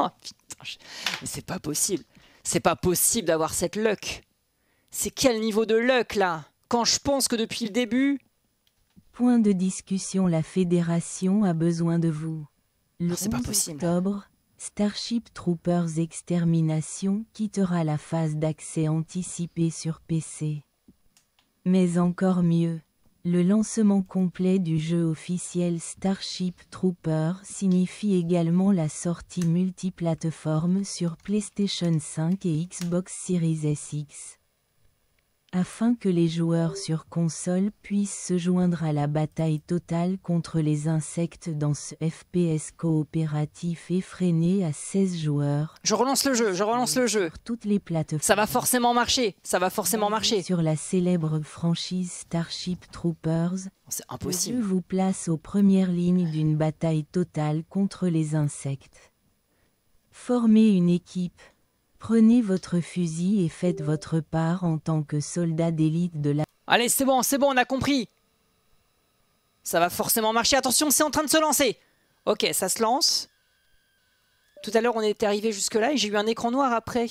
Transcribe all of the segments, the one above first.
Oh putain, mais c'est pas possible. C'est pas possible d'avoir cette luck. C'est quel niveau de luck là? Quand je pense que depuis le début... Point de discussion, la Fédération a besoin de vous. Le c'est pas 11 possible. octobre, Starship Troopers Extermination quittera la phase d'accès anticipé sur PC. Mais encore mieux, le lancement complet du jeu officiel Starship Troopers signifie également la sortie multiplateforme sur PlayStation 5 et Xbox Series SX. Afin que les joueurs sur console puissent se joindre à la bataille totale contre les insectes dans ce FPS coopératif effréné à 16 joueurs. Je relance le jeu, je relance le jeu. Sur toutes les plateformes. Ça va forcément marcher, ça va forcément marcher. Sur la célèbre franchise Starship Troopers, c'est le impossible. jeu vous place aux premières lignes d'une bataille totale contre les insectes. Formez une équipe. Prenez votre fusil et faites votre part en tant que soldat d'élite de la... Allez, c'est bon, on a compris. Ça va forcément marcher. Attention, c'est en train de se lancer. Ok, ça se lance. Tout à l'heure, on était arrivé jusque-là et j'ai eu un écran noir après.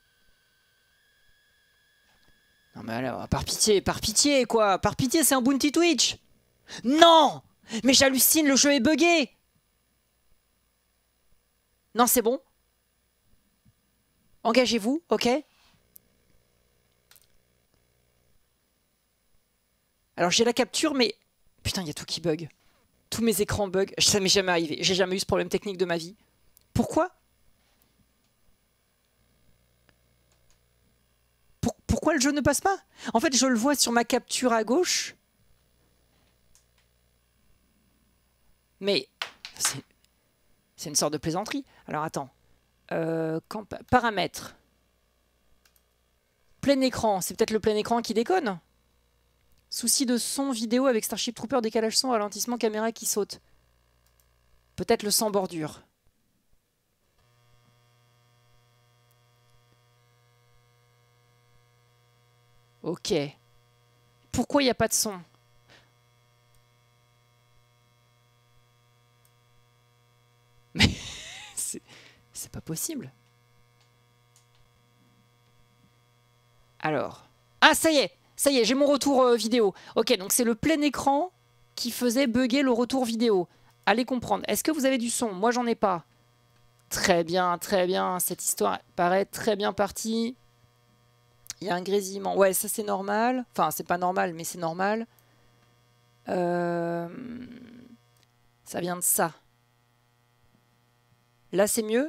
Non mais alors, par pitié, quoi. Par pitié, c'est un bounty Twitch. Non! Mais j'hallucine, le jeu est buggé. Non, c'est bon. Engagez-vous, ok? Alors j'ai la capture, mais... Putain, il y a tout qui bug. Tous mes écrans bug. Ça m'est jamais arrivé. J'ai jamais eu ce problème technique de ma vie. Pourquoi? Pourquoi le jeu ne passe pas? En fait, je le vois sur ma capture à gauche. Mais... C'est une sorte de plaisanterie. Alors attends. Paramètres. Plein écran. C'est peut-être le plein écran qui déconne. Souci de son vidéo avec Starship Trooper, décalage son, ralentissement, caméra qui saute. Peut-être le sans bordure. Ok. Pourquoi il n'y a pas de son? Mais c'est pas possible. Alors. Ah, ça y est, j'ai mon retour vidéo. Ok, donc c'est le plein écran qui faisait bugger le retour vidéo. Allez comprendre. Est-ce que vous avez du son? Moi, j'en ai pas. Très bien, très bien. Cette histoire paraît très bien partie. Il y a un grésillement. Ouais, ça c'est normal. Enfin, c'est pas normal, mais c'est normal. Ça vient de ça. Là, c'est mieux?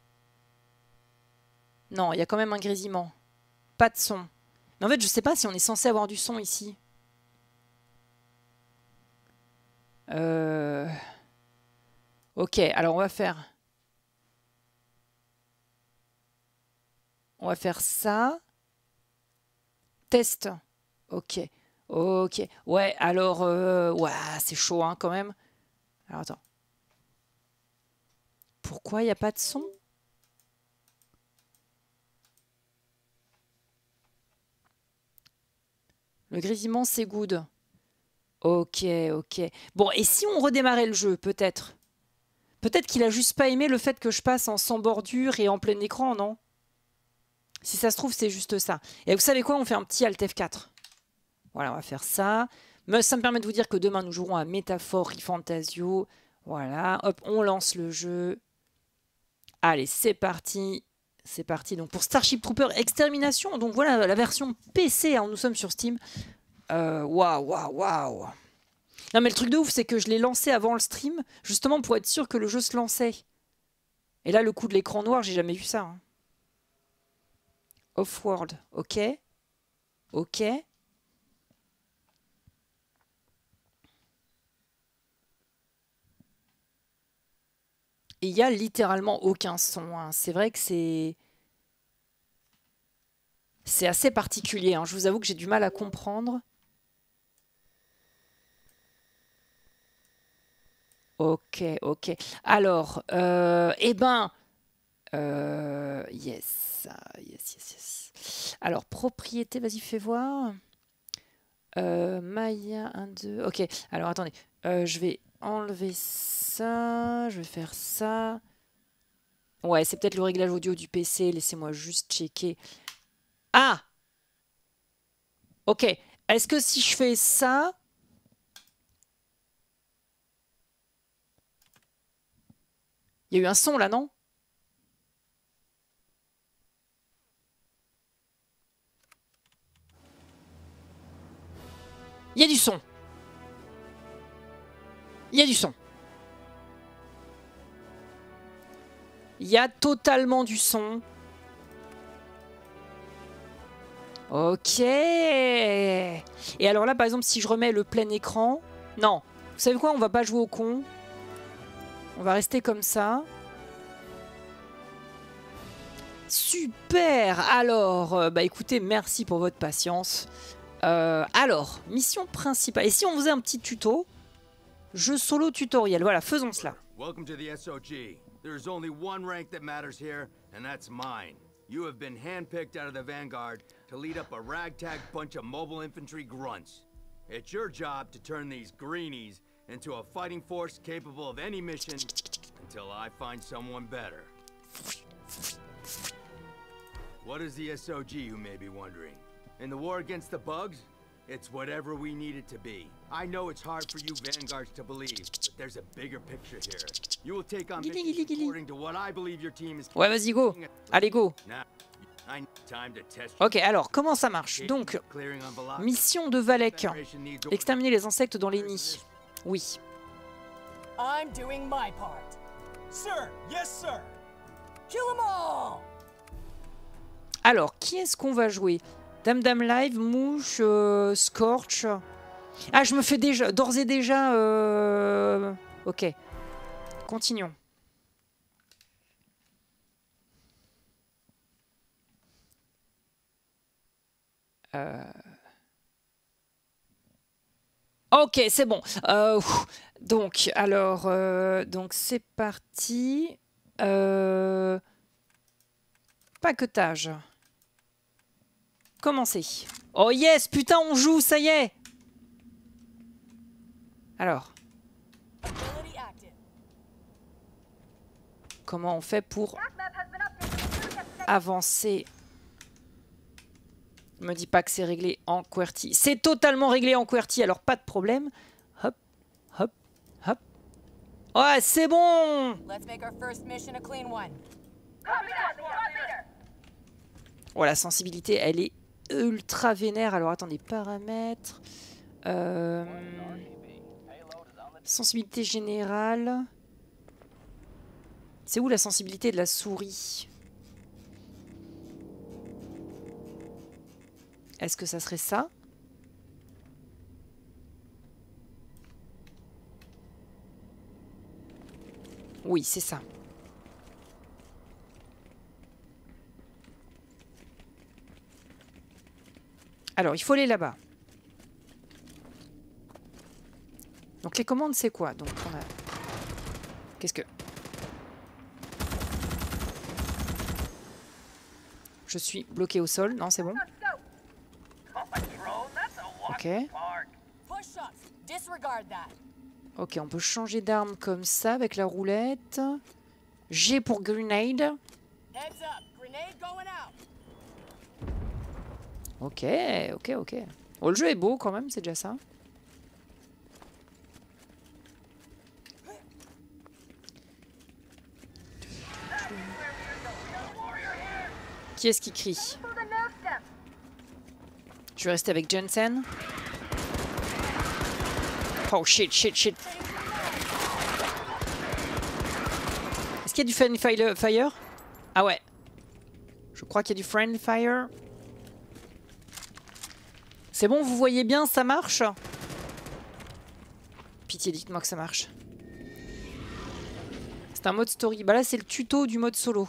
Non, il y a quand même un grésillement. Pas de son. Mais en fait, je sais pas si on est censé avoir du son ici. Ok, alors on va faire... On va faire ça. Test. Ok. Ok. Ouais, alors... ouais, c'est chaud, hein, quand même. Alors, attends. Pourquoi il n'y a pas de son? Le grésillement, c'est good. Ok, ok. Bon, et si on redémarrait le jeu, peut-être? Peut-être qu'il a juste pas aimé le fait que je passe en sans bordure et en plein écran, non? Si ça se trouve, c'est juste ça. Et vous savez quoi? On fait un petit Alt F4. Voilà, on va faire ça. Mais ça me permet de vous dire que demain, nous jouerons à Métaphore Fantasio. Voilà, hop, on lance le jeu. Allez, c'est parti. C'est parti. Donc pour Starship Trooper Extermination. Donc voilà, la version PC. Hein, nous sommes sur Steam. Waouh, waouh, waouh. Non mais le truc de ouf, c'est que je l'ai lancé avant le stream, justement pour être sûr que le jeu se lançait. Et là, le coup de l'écran noir, j'ai jamais vu ça. Hein. Off-world, ok. Ok. Et il n'y a littéralement aucun son. Hein. C'est vrai que c'est assez particulier. Hein. Je vous avoue que j'ai du mal à comprendre. Ok, ok. Alors, eh ben... yes, yes, yes, yes. Alors, propriété, vas-y, fais voir. Maya 1, 2... Ok, alors attendez. Je vais enlever ça. Je vais faire ça. Ouais, c'est peut-être le réglage audio du PC. Laissez-moi juste checker. Ah! Ok. Est-ce que si je fais ça... Il y a eu un son là, non? Il y a du son. Il y a du son. Il y a totalement du son. Ok. Et alors là, par exemple, si je remets le plein écran... Non. Vous savez quoi? On va pas jouer au con. On va rester comme ça. Super. Alors, bah écoutez, merci pour votre patience. Alors, mission principale. Et si on faisait un petit tuto? Jeu solo tutoriel. Voilà, faisons cela. Welcome to the SOG. There's only one rank that matters here, and that's mine. You have been handpicked out of the Vanguard to lead up a ragtag bunch of mobile infantry grunts. It's your job to turn these greenies into a fighting force capable of any mission until I find someone better. What is the SOG, you may be wondering? In the war against the bugs, it's whatever we need it to be. I know it's hard for you Vanguards to believe, but there's a bigger picture here. You will take on missions according to what I believe your team is. Ouais, vas-y, go. Allez, go. Time to test. Ok, alors, comment ça marche? Donc, mission de Valek. Exterminer les insectes dans les nids. Oui. I'm doing my part. Sir, yes sir. Kill 'em all. Alors, qui est-ce qu'on va jouer? Dame Dame Live, Mouche, Scorch. Ah, je me fais déjà, d'ores et déjà... Ok. Continuons. Ok, c'est bon. Donc, alors... donc, c'est parti. Paquetage. Commencez. Oh yes, putain, on joue, ça y est. Alors. Comment on fait pour avancer? Ne me dis pas que c'est réglé en QWERTY. C'est totalement réglé en QWERTY, alors pas de problème. Hop, hop, hop. Ouais, c'est bon. Oh, la sensibilité, elle est ultra vénère. Alors, attendez, paramètres. Sensibilité générale. C'est où la sensibilité de la souris? Est-ce que ça serait ça? Oui, c'est ça. Alors, il faut aller là-bas. Donc, les commandes, c'est quoi? Donc, on a... Qu'est-ce que... Je suis bloqué au sol. Non, c'est bon. Ok. Ok, on peut changer d'arme comme ça avec la roulette. G pour grenade. Ok, ok, ok. Oh, le jeu est beau quand même, c'est déjà ça. Qui est-ce qui crie? Je vais rester avec Jensen. Oh shit, shit, shit. Est-ce qu'il y a du friendly fire? Ah ouais. Je crois qu'il y a du friendly fire. C'est bon, vous voyez bien, ça marche? Pitié, dites-moi que ça marche. C'est un mode story. Bah là, c'est le tuto du mode solo.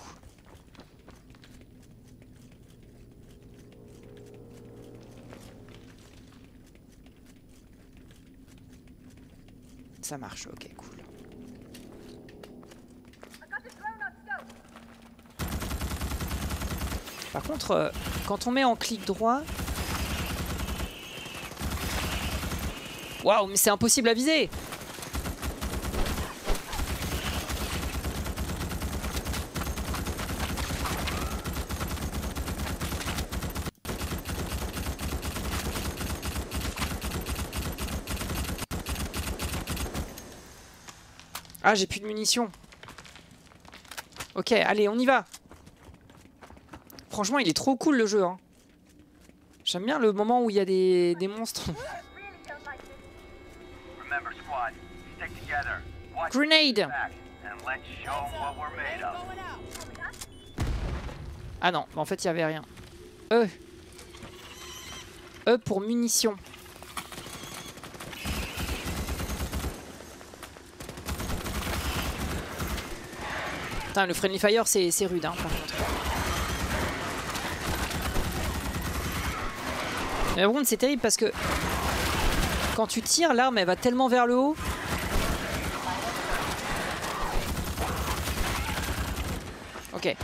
Ça marche, ok, cool. Par contre, quand on met en clic droit... Waouh, mais c'est impossible à viser! Ah, j'ai plus de munitions. Ok, allez, on y va. Franchement, il est trop cool le jeu. Hein. J'aime bien le moment où il y a des monstres. Grenade! Ah non, en fait, il n'y avait rien. Pour munitions. Putain, le friendly fire, c'est rude, hein, par contre. Mais par contre, c'est terrible parce que quand tu tires, l'arme, elle va tellement vers le haut. Ok.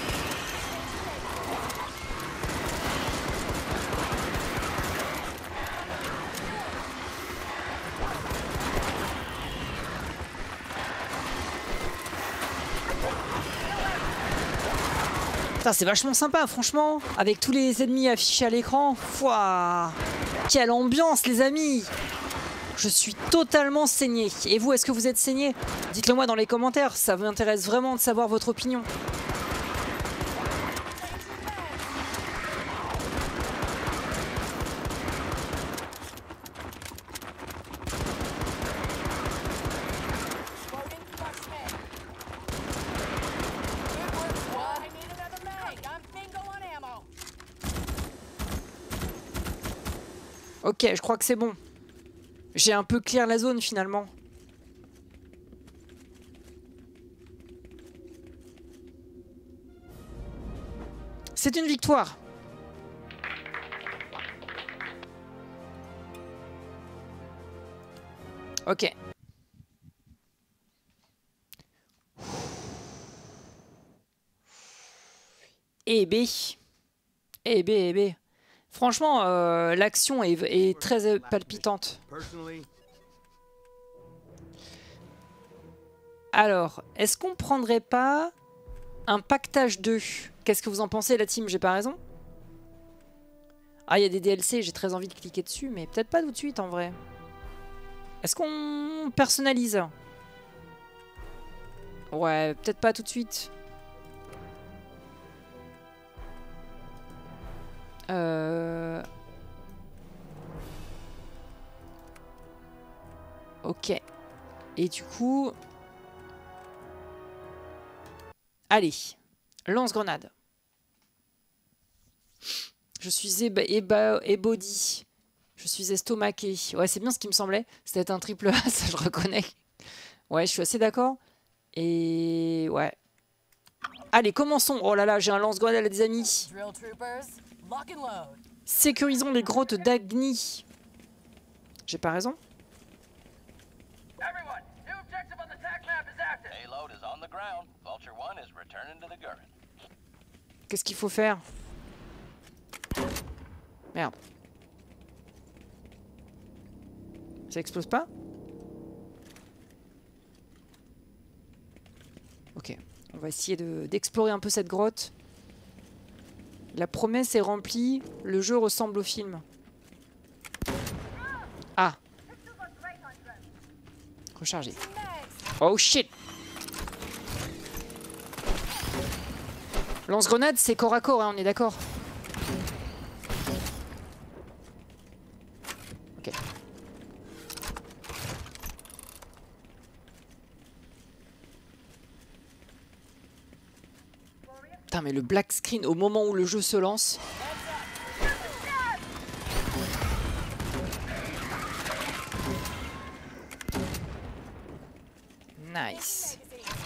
C'est vachement sympa, franchement, avec tous les ennemis affichés à l'écran. Fouah, quelle ambiance, les amis! Je suis totalement saigné. Et vous, est-ce que vous êtes saigné? Dites-le moi dans les commentaires, ça m'intéresse vraiment de savoir votre opinion. Ok, je crois que c'est bon. J'ai un peu clear la zone finalement. C'est une victoire. Ok. Eh B. Eh B, eh B. Franchement, l'action est très palpitante. Alors, est-ce qu'on prendrait pas un pactage 2? Qu'est-ce que vous en pensez, la team? J'ai pas raison? Ah, il y a des DLC, j'ai très envie de cliquer dessus, mais peut-être pas tout de suite, en vrai. Est-ce qu'on personnalise? Ouais, peut-être pas tout de suite. Ok. Et du coup... Allez. Lance-grenade. Je suis ébody. Je suis estomaqué. Ouais, c'est bien ce qui me semblait. C'était un triple A, ça je reconnais. Ouais, je suis assez d'accord. Et... ouais. Allez, commençons. Oh là là, j'ai un lance-grenade, les amis. Sécurisons les grottes d'Agni. J'ai pas raison? Qu'est-ce qu'il faut faire? Merde. Ça explose pas? Ok. On va essayer d'explorer un peu cette grotte. La promesse est remplie. Le jeu ressemble au film. Ah. Recharger. Oh shit. Lance-grenade, c'est corps à corps, hein, on est d'accord. Ok. Putain, mais le black screen au moment où le jeu se lance. Nice.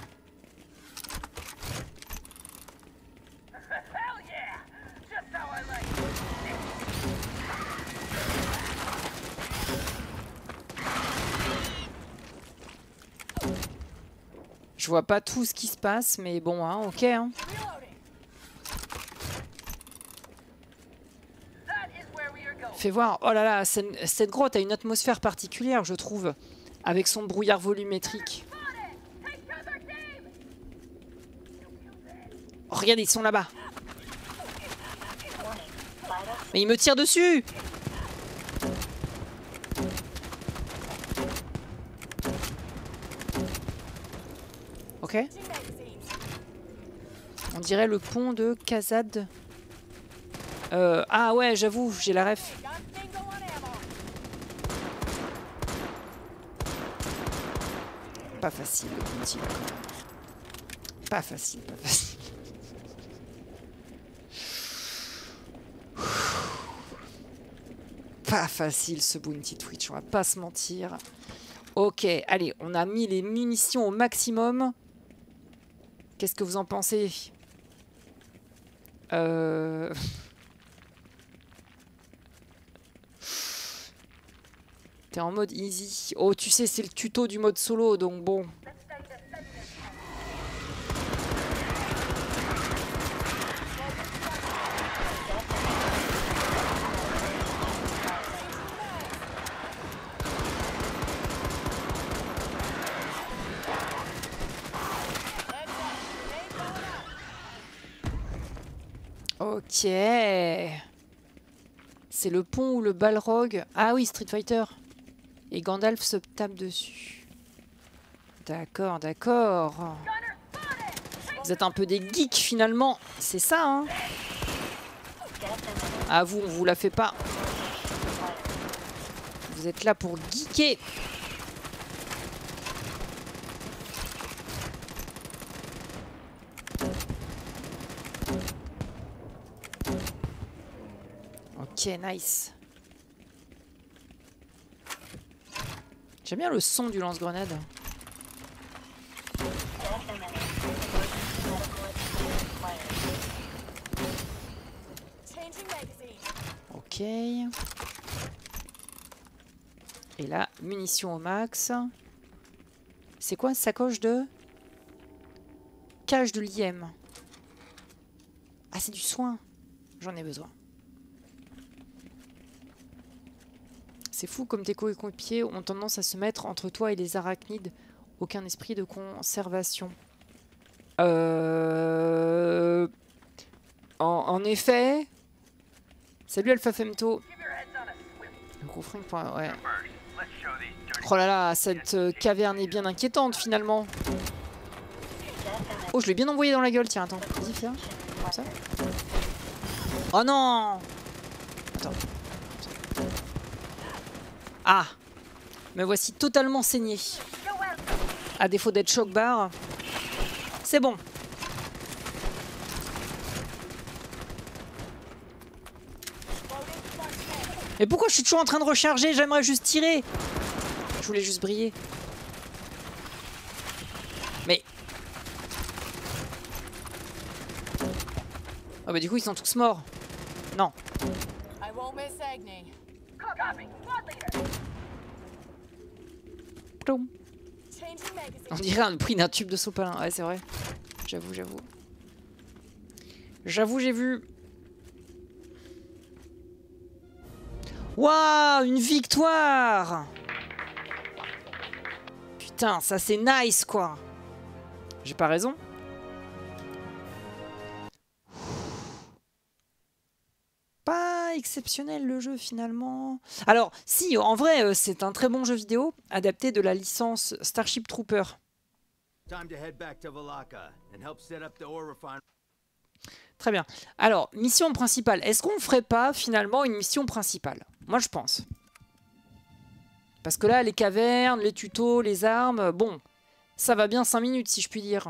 Je vois pas tout ce qui se passe, mais bon, hein, ok. Hein. Fais voir. Oh là là, cette grotte a une atmosphère particulière, je trouve, avec son brouillard volumétrique. Oh, regarde, ils sont là-bas. Mais ils me tirent dessus. Ok. On dirait le pont de Kazad. Ah ouais, j'avoue, j'ai la ref. Pas facile le bounty. Pas facile, pas facile. Pas facile ce bounty Twitch, on va pas se mentir. Ok, allez, on a mis les munitions au maximum. Qu'est-ce que vous en pensez? T'es en mode easy. Oh, tu sais, c'est le tuto du mode solo, donc bon. Ok. C'est le pont ou le Balrog. Ah oui, Street Fighter. Et Gandalf se tape dessus. D'accord, d'accord. Vous êtes un peu des geeks finalement. C'est ça, hein? Ah vous, on vous la fait pas. Vous êtes là pour geeker. Ok, nice. J'aime bien le son du lance-grenade. Ok. Et là, munitions au max. C'est quoi, sacoche de... Cage de l'IM. Ah, c'est du soin. J'en ai besoin. C'est fou comme tes coéquipiers ont tendance à se mettre entre toi et les arachnides. Aucun esprit de conservation. En effet. Salut Alpha Femto. Ouais. Oh là là, cette caverne est bien inquiétante finalement. Oh, je l'ai bien envoyé dans la gueule. Tiens, attends. Vas-y, viens. Comme ça. Oh non! Attends. Ah! Me voici totalement saigné. À défaut d'être choc bar. C'est bon. Et pourquoi je suis toujours en train de recharger? J'aimerais juste tirer. Je voulais juste briller. Mais... Ah bah du coup ils sont tous morts. Non. On dirait le prix d'un tube de sopalin. Ouais, c'est vrai. J'avoue, j'avoue. J'avoue, j'ai vu. Waouh, une victoire! Putain, ça c'est nice quoi. J'ai pas raison? Pas exceptionnel le jeu finalement. Alors, si, en vrai, c'est un très bon jeu vidéo adapté de la licence Starship Trooper. Très bien. Alors, mission principale. Est-ce qu'on ferait pas finalement une mission principale? Moi, je pense. Parce que là, les cavernes, les tutos, les armes, bon, ça va bien 5 minutes si je puis dire.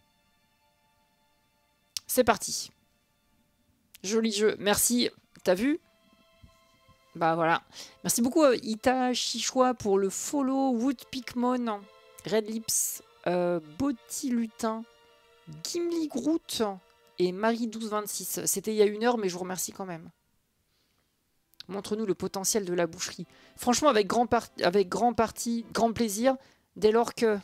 C'est parti. Joli jeu. Merci. T'as vu? Bah voilà. Merci beaucoup Ita Chichoua pour le follow. Woodpeakmon, Red Lips, Botilutin, Gimli Groot et Marie1226. C'était il y a 1 heure, mais je vous remercie quand même. Montre-nous le potentiel de la boucherie. Franchement, avec grand plaisir, dès lors que...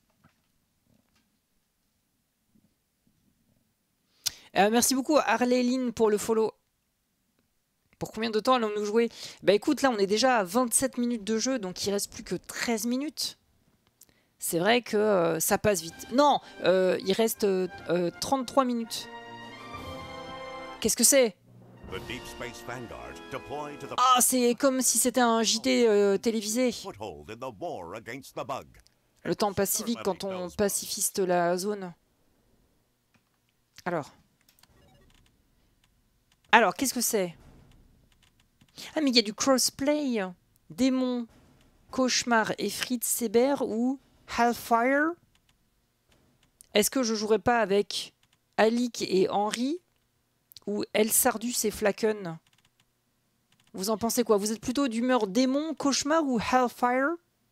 merci beaucoup Arléline pour le follow. Pour combien de temps allons-nous jouer? Bah écoute, là on est déjà à 27 minutes de jeu, donc il reste plus que 13 minutes. C'est vrai que ça passe vite. Non, il reste 33 minutes. Qu'est-ce que c'est? Ah, c'est comme si c'était un JT télévisé. Le temps pacifique quand on pacifiste la zone. Alors, qu'est-ce que c'est? Ah, mais il y a du crossplay. Démon, Cauchemar et Fritz Seber ou Hellfire. Est-ce que je jouerais pas avec Alec et Henry ou Elsardus et Flaken? Vous en pensez quoi? Vous êtes plutôt d'humeur démon, cauchemar ou Hellfire?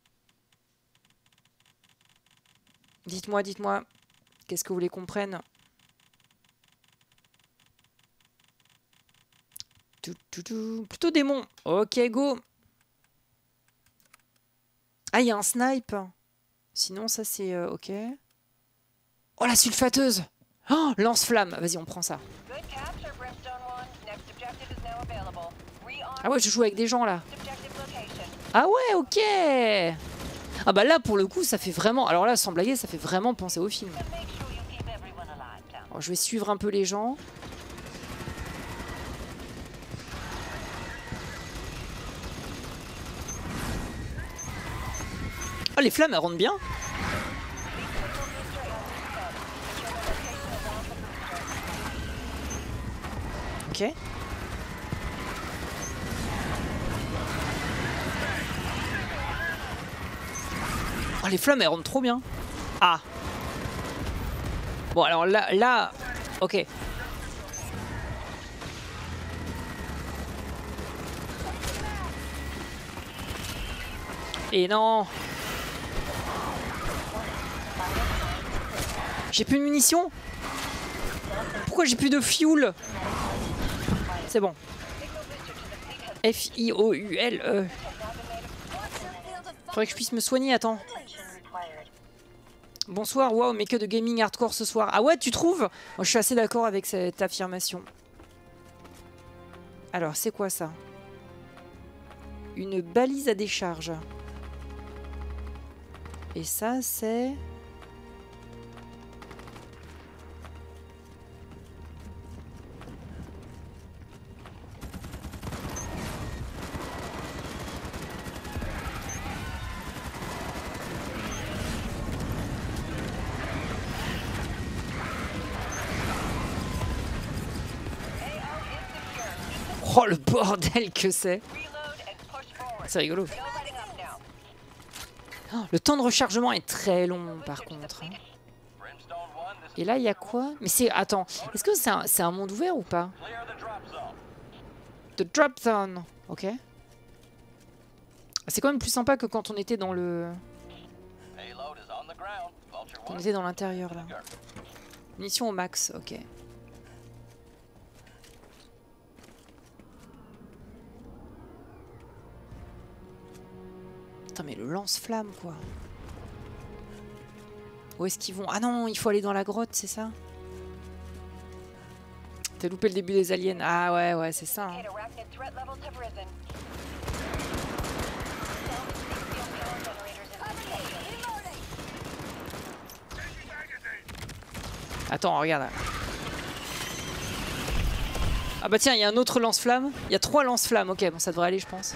Dites-moi, dites-moi. Qu'est-ce que vous voulez qu'on prenne? Plutôt démon. Ok, go. Ah, il y a un snipe. Sinon, ça c'est... ok. Oh, la sulfateuse. Oh, lance-flamme. Vas-y, on prend ça. Ah ouais, je joue avec des gens, là. Ah ouais, ok. Ah bah là, pour le coup, ça fait vraiment... Alors là, sans blaguer, ça fait vraiment penser au film. Alors, je vais suivre un peu les gens. Oh, les flammes, elles rentrent bien. Ok. Oh, les flammes, elles rentrent trop bien. Ah. Bon, alors là... Ok. Et non. J'ai plus de munitions. Pourquoi j'ai plus de fuel? C'est bon. F-I-O-U-L. Faudrait que je puisse me soigner, attends. Bonsoir, waouh, mais que de gaming hardcore ce soir. Ah ouais, tu trouves? Moi, je suis assez d'accord avec cette affirmation. Alors, c'est quoi ça? Une balise à décharge. Et ça, c'est... Oh, le bordel que c'est! C'est rigolo. Oh, le temps de rechargement est très long, par contre. Et là, il y a quoi? Mais c'est... Attends, est-ce que c'est un monde ouvert ou pas? The Drop Zone. Ok. C'est quand même plus sympa que quand on était dans le... Quand on était dans l'intérieur, là. Munitions au max, ok. Putain, mais le lance-flamme, quoi. Où est-ce qu'ils vont? Ah non, il faut aller dans la grotte, c'est ça? T'as loupé le début des aliens. Ah ouais, ouais, c'est ça. Hein. Attends, regarde. Ah bah tiens, il y a un autre lance-flamme. Il y a 3 lance-flammes. Ok, bon, ça devrait aller, je pense.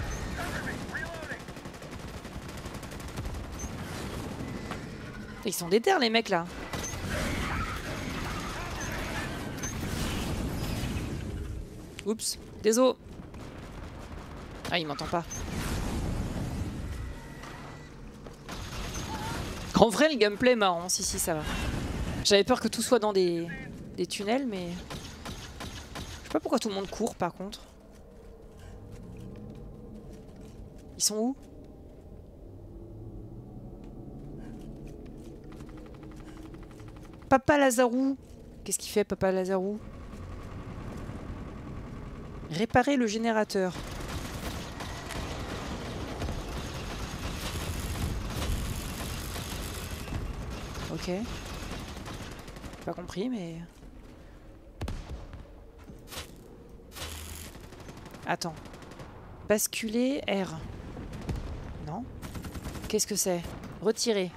Ils sont déter, les mecs, là. Oups, désolé. Ah, il m'entend pas. En vrai, le gameplay est marrant. Si, si, ça va. J'avais peur que tout soit dans des tunnels, mais... Je sais pas pourquoi tout le monde court, par contre. Ils sont où? Papa Lazarou. Qu'est-ce qu'il fait, Papa Lazarou? Réparer le générateur. Ok. Pas compris, mais... Attends. Basculer R. Non. Qu'est-ce que c'est? Retirer.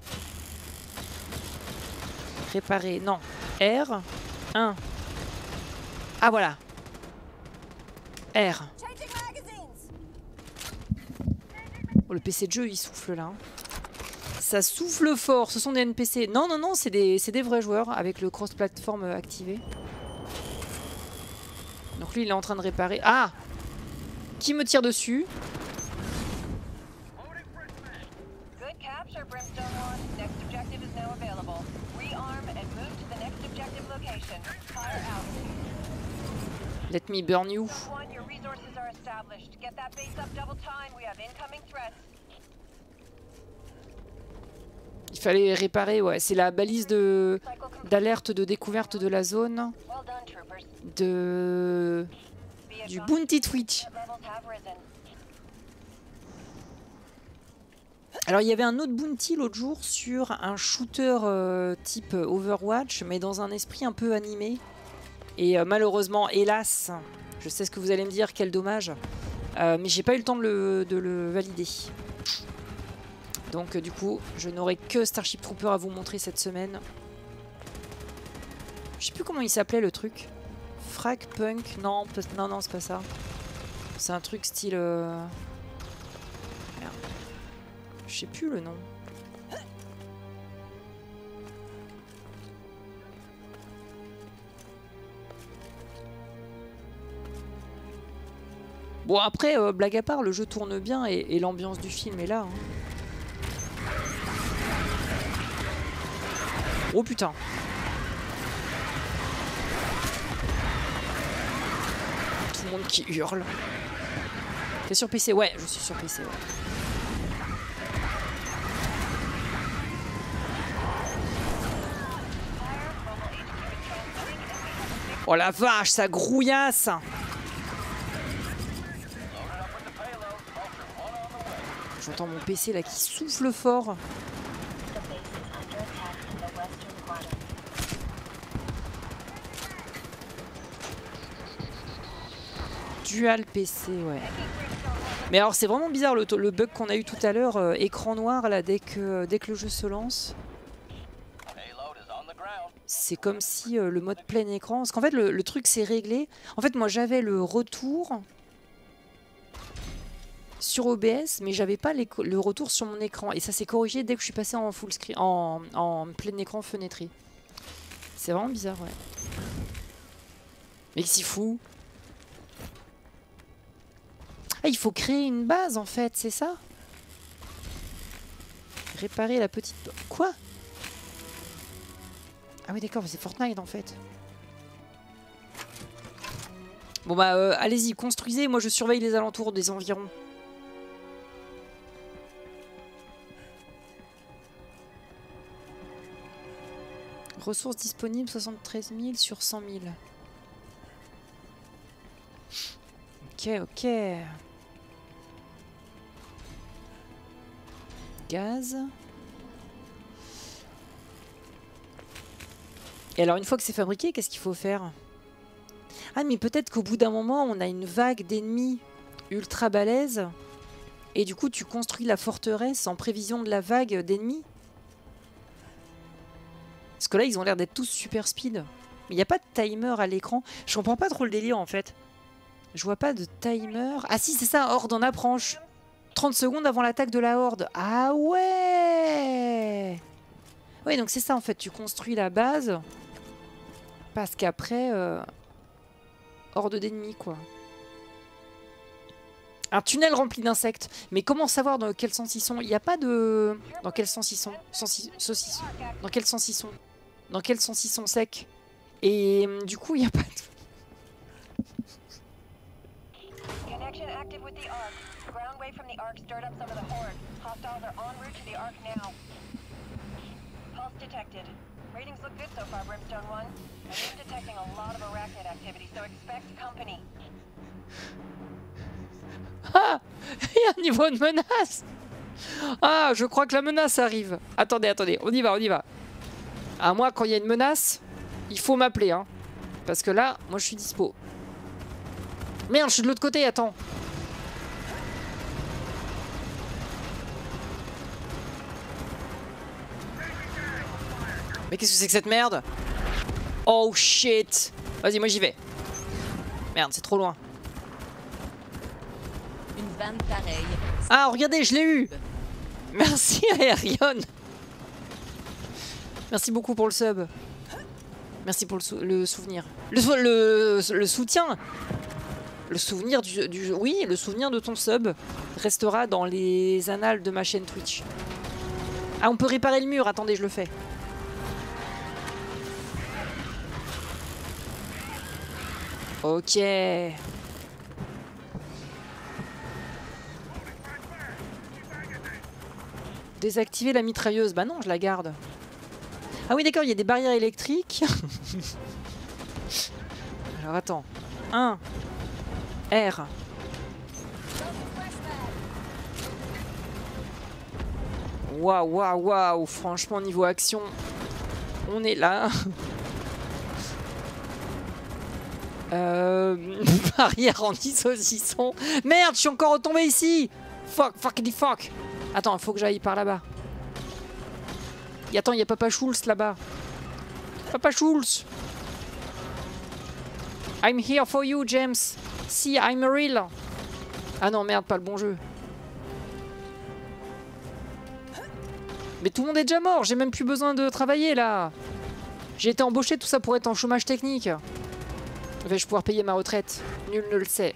Réparer. Non. R. 1. Ah, voilà. R. Oh, le PC de jeu, il souffle là. Ça souffle fort, ce sont des NPC. Non, non, non, c'est des vrais joueurs avec le cross-platform activé. Donc lui, il est en train de réparer. Ah! Qui me tire dessus? Good capture, Brimstone 1. Next objective is now available. Rearm and move to the next objective location. Fire out. Let me burn you. Zone 1, your resources are established. Get that base up double time. We have incoming threats. Il fallait réparer, ouais. C'est la balise d'alerte de découverte de la zone. Well done, troopers. Du Bounty Twitch. Levels have risen. Alors il y avait un autre Bounty l'autre jour sur un shooter type Overwatch, mais dans un esprit un peu animé. Et malheureusement, hélas, je sais ce que vous allez me dire, quel dommage. Mais j'ai pas eu le temps de le valider. Donc du coup, je n'aurai que Starship Trooper à vous montrer cette semaine. Je sais plus comment il s'appelait le truc. Frag Punk, non, non, c'est pas ça. C'est un truc style... Merde. Je sais plus le nom. Bon après, blague à part, le jeu tourne bien et l'ambiance du film est là. Hein. Oh putain. Tout le monde qui hurle. T'es sur PC? Ouais, je suis sur PC. Ouais. Oh la vache, ça grouillasse. J'entends mon PC là qui souffle fort. Dual PC, ouais. Mais alors c'est vraiment bizarre le bug qu'on a eu tout à l'heure, écran noir là dès que le jeu se lance. C'est comme si le mode plein écran, parce qu'en fait le truc s'est réglé. En fait moi j'avais le retour sur OBS, mais j'avais pas le retour sur mon écran. Et ça s'est corrigé dès que je suis passé en full screen, en plein écran fenêtré. C'est vraiment bizarre, ouais. Mais que s'y fout. Ah, il faut créer une base en fait, c'est ça? Réparer la petite... Quoi? Ah oui d'accord, c'est Fortnite en fait. Bon bah allez-y, construisez, moi je surveille les alentours des environs. Ressources disponibles 73 000 sur 100 000. Ok, ok. Gaz. Et alors une fois que c'est fabriqué, qu'est-ce qu'il faut faire? Ah mais peut-être qu'au bout d'un moment, on a une vague d'ennemis ultra balèzes. Et du coup, tu construis la forteresse en prévision de la vague d'ennemis. Parce que là, ils ont l'air d'être tous super speed. Mais il n'y a pas de timer à l'écran. Je comprends pas trop le délire, en fait. Je vois pas de timer. Ah si, c'est ça, horde en approche. 30 secondes avant l'attaque de la horde. Ah ouais! Oui, donc c'est ça, en fait. Tu construis la base. Parce qu'après... horde d'ennemis, quoi. Un tunnel rempli d'insectes. Mais comment savoir dans quel sens ils sont? Il n'y a pas de... Dans quel sens ils sont? Dans quel sens ils sont? Dans quel sens ils sont secs? Et du coup, il n'y a pas de... Connection active with the Ark. Ground wave from the Ark stirred up some of the Horde. Hostiles are en route to the Ark now. Pulse detected. Ratings look good so far, Brimstone 1. I'm detecting a lot of arachnid activity, so expect company. Ah! Il y a un niveau de menace! Ah, je crois que la menace arrive. Attendez, attendez, on y va, on y va. À moi, quand il y a une menace, il faut m'appeler, hein. Parce que là, moi, je suis dispo. Merde, je suis de l'autre côté, attends. Mais qu'est-ce que c'est que cette merde? Oh shit! Vas-y, moi j'y vais. Merde, c'est trop loin. Une vanne pareille. Ah, regardez, je l'ai eu! Merci, Aerion! Merci beaucoup pour le sub. Merci pour le souvenir. Le soutien. Le souvenir du... Oui, le souvenir de ton sub restera dans les annales de ma chaîne Twitch. Ah, on peut réparer le mur. Attendez, je le fais. Ok. Désactiver la mitrailleuse. Bah non, je la garde. Ah oui, d'accord, il y a des barrières électriques. Alors attends. 1. R. Waouh, waouh, waouh. Franchement, niveau action, on est là. Barrière anti-saucisson. Merde, je suis encore retombé ici. Fuck, fuckity fuck. Attends, il faut que j'aille par là-bas. Attends, il y a Papa Schulz là-bas. Papa Schulz. I'm here for you, James. See, I'm real. Ah non, merde, pas le bon jeu. Mais tout le monde est déjà mort. J'ai même plus besoin de travailler, là. J'ai été embauché, tout ça pour être en chômage technique. Vais-je pouvoir payer ma retraite? Nul ne le sait.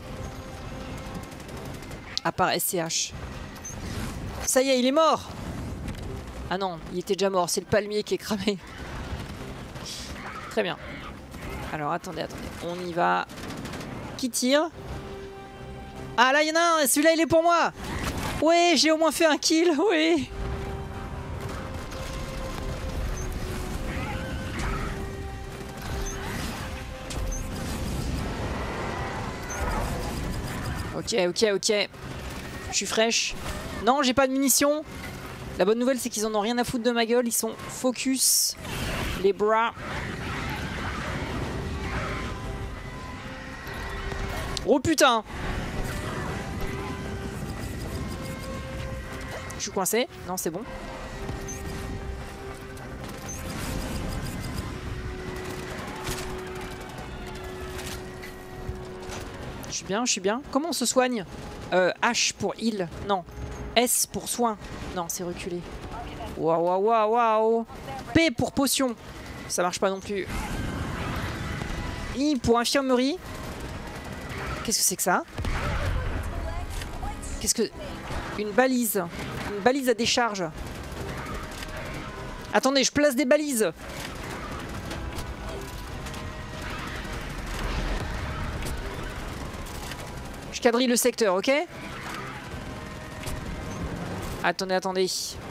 À part SCH. Ça y est, il est mort. Ah non, il était déjà mort. C'est le palmier qui est cramé. Très bien. Alors, attendez. On y va. Qui tire? Ah, là, il y en a un. Celui-là, il est pour moi. Ouais, j'ai au moins fait un kill. Oui. Ok. Je suis fraîche. Non, j'ai pas de munitions. La bonne nouvelle, c'est qu'ils en ont rien à foutre de ma gueule. Ils sont focus. Les bras. Oh putain! Je suis coincé. Non, c'est bon. Je suis bien. Comment on se soigne? H pour heal. Non. S pour soin. Non, c'est reculé. Waouh, waouh, waouh, waouh. P pour potion. Ça marche pas non plus. I pour infirmerie. Qu'est-ce que c'est que ça? Qu'est-ce que... Une balise. Une balise à décharge. Attendez, je place des balises. Je quadrille le secteur, ok? Attendez.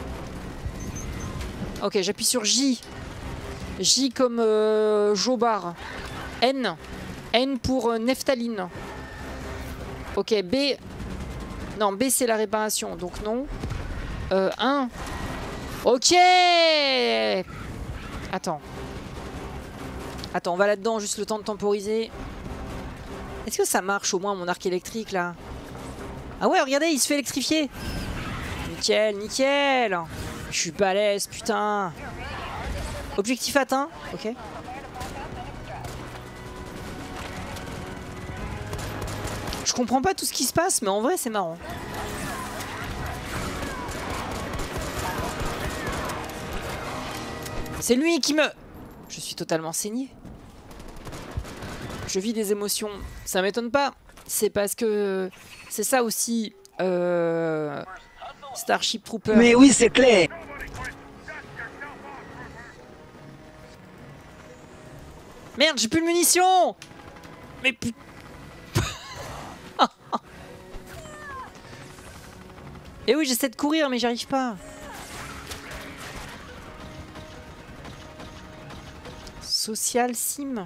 Ok, j'appuie sur J. J comme Jobard. N. N pour Nephtaline. Ok, B. Non, B c'est la réparation, donc non. 1. Ok. Attends, on va là-dedans, juste le temps de temporiser. Est-ce que ça marche au moins mon arc électrique là? Ah ouais, regardez, il se fait électrifier. Nickel. Je suis balèze, putain. Objectif atteint, ok. Je comprends pas tout ce qui se passe, mais en vrai, c'est marrant. C'est lui qui me... Je suis totalement saigné. Je vis des émotions. Ça m'étonne pas. C'est parce que... C'est ça aussi... Starship Trooper. Mais oui, c'est clair. Merde, j'ai plus de munitions. Mais putain. Et oui, j'essaie de courir, mais j'y arrive pas. Social sim.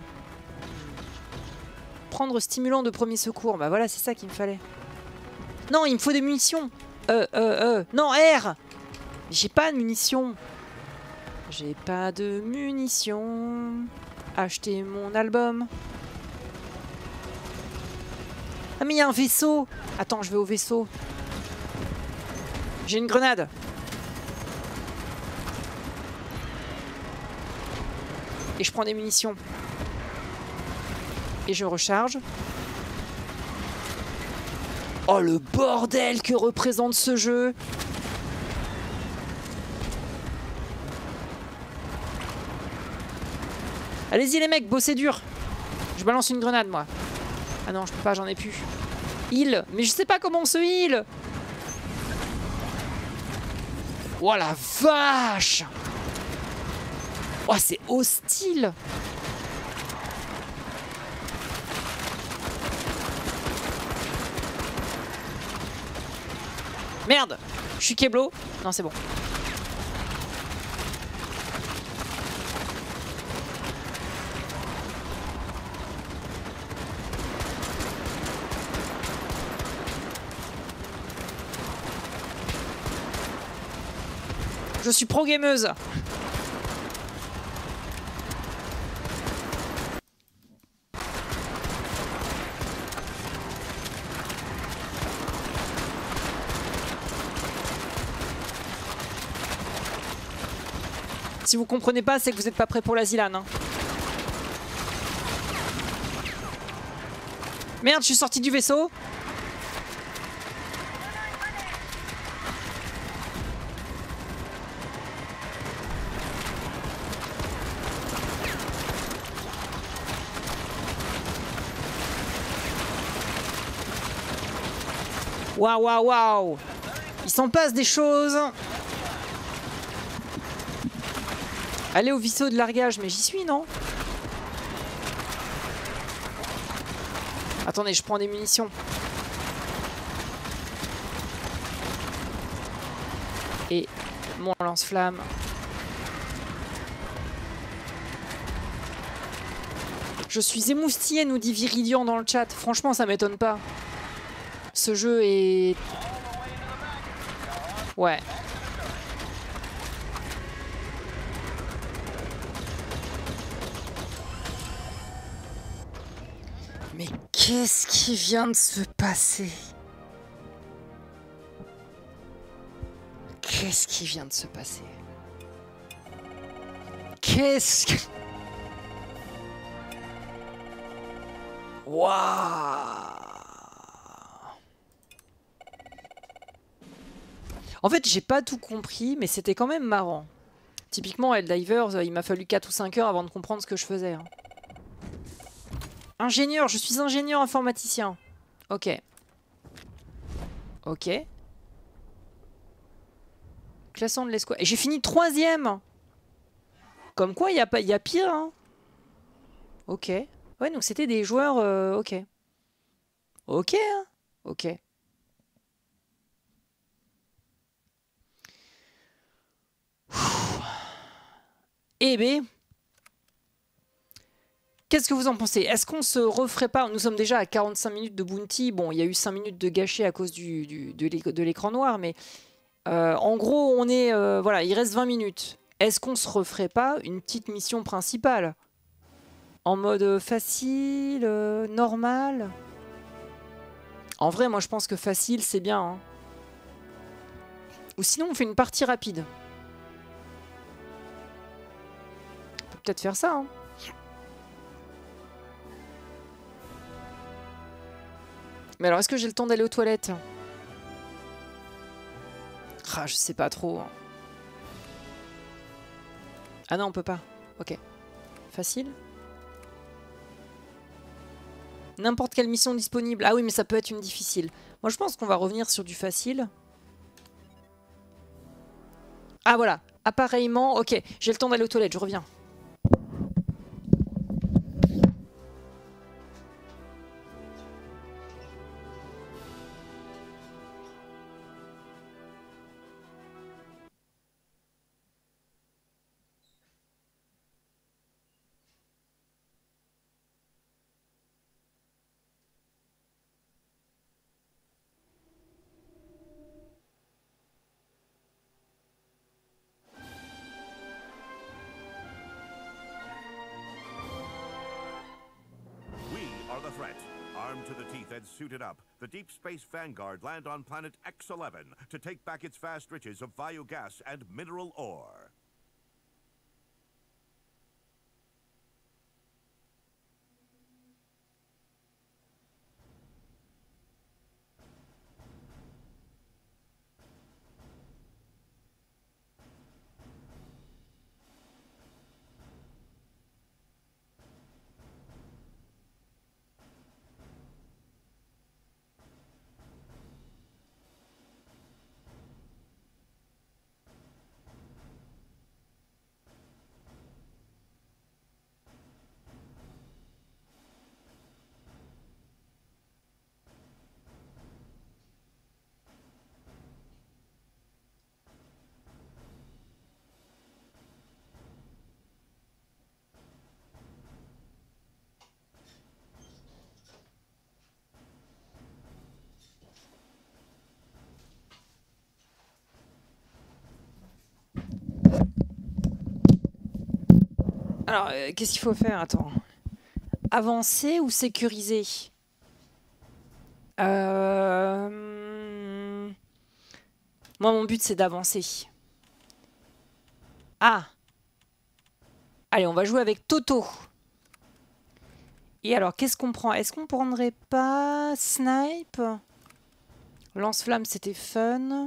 Prendre stimulant de premier secours. Bah voilà, c'est ça qu'il me fallait. Non, il me faut des munitions. Non, R. J'ai pas de munitions. J'ai pas de munitions. Acheter mon album. Ah mais il y a un vaisseau. Attends, je vais au vaisseau. J'ai une grenade. Et je prends des munitions. Et je recharge. Oh le bordel que représente ce jeu. Allez-y les mecs, bossez dur. Je balance une grenade moi. Ah non, je peux pas, j'en ai plus. Heal. Mais je sais pas comment on se heal. Oh la vache. Oh, c'est hostile. Merde. Je suis Keblo. Non, c'est bon. Je suis pro-gameuse. Si vous comprenez pas, c'est que vous n'êtes pas prêt pour la Zilan. Hein. Merde, je suis sorti du vaisseau. Waouh, waouh, waouh. Il s'en passe des choses. Allez au vaisseau de largage, mais j'y suis, non? Attendez, je prends des munitions. Et mon lance-flamme. Je suis émoustillé, nous dit Viridian dans le chat. Franchement, ça m'étonne pas. Ce jeu est... Ouais. Mais qu'est-ce qui vient de se passer? Qu'est-ce qui vient de se passer? Qu'est-ce que... Waouh! En fait, j'ai pas tout compris, mais c'était quand même marrant. Typiquement, Helldivers, il m'a fallu 4 ou 5 heures avant de comprendre ce que je faisais. Hein. Ingénieur, je suis ingénieur informaticien. Ok. Ok. Classant de l'escouade. Et j'ai fini 3e. Comme quoi, il y a pire. Hein. Ok. Ouais, donc c'était des joueurs... ok. Ok. Hein. Ok. Eh ben... Qu'est-ce que vous en pensez? Est-ce qu'on se referait pas? Nous sommes déjà à 45 minutes de Bounty. Bon, il y a eu 5 minutes de gâché à cause de l'écran noir, mais en gros, on est... voilà, il reste 20 minutes. Est-ce qu'on se referait pas une petite mission principale? En mode facile, normal? En vrai, moi, je pense que facile, c'est bien. Hein. Ou sinon, on fait une partie rapide. On peut peut-être faire ça, hein. Mais alors, est-ce que j'ai le temps d'aller aux toilettes? Ah, je sais pas trop. Ah non, on peut pas. Ok. Facile. N'importe quelle mission disponible. Ah oui, mais ça peut être une difficile. Moi, je pense qu'on va revenir sur du facile. Ah, voilà. Appareillement. Ok, j'ai le temps d'aller aux toilettes. Je reviens. Armed to the teeth and suited up, the Deep Space Vanguard land on planet X-11 to take back its vast riches of biogas and mineral ore. Alors, qu'est-ce qu'il faut faire? Attends. Avancer ou sécuriser? Moi, mon but, c'est d'avancer. Ah! Allez, on va jouer avec Toto. Et alors, qu'est-ce qu'on prend? Est-ce qu'on prendrait pas Snipe? Lance-flamme, c'était fun.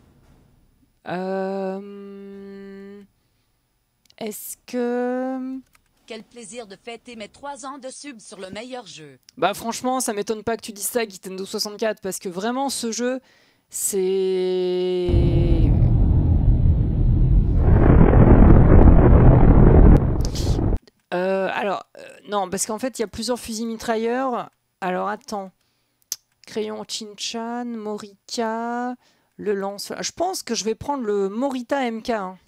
Est-ce que... Quel plaisir de fêter mes 3 ans de sub sur le meilleur jeu. Bah franchement, ça m'étonne pas que tu dises ça, Nintendo 64, parce que vraiment, ce jeu, c'est... non, parce qu'en fait, il y a plusieurs fusils mitrailleurs. Alors, attends. Crayon Chinchan, Morita, le lance... Je pense que je vais prendre le Morita MK. Hein.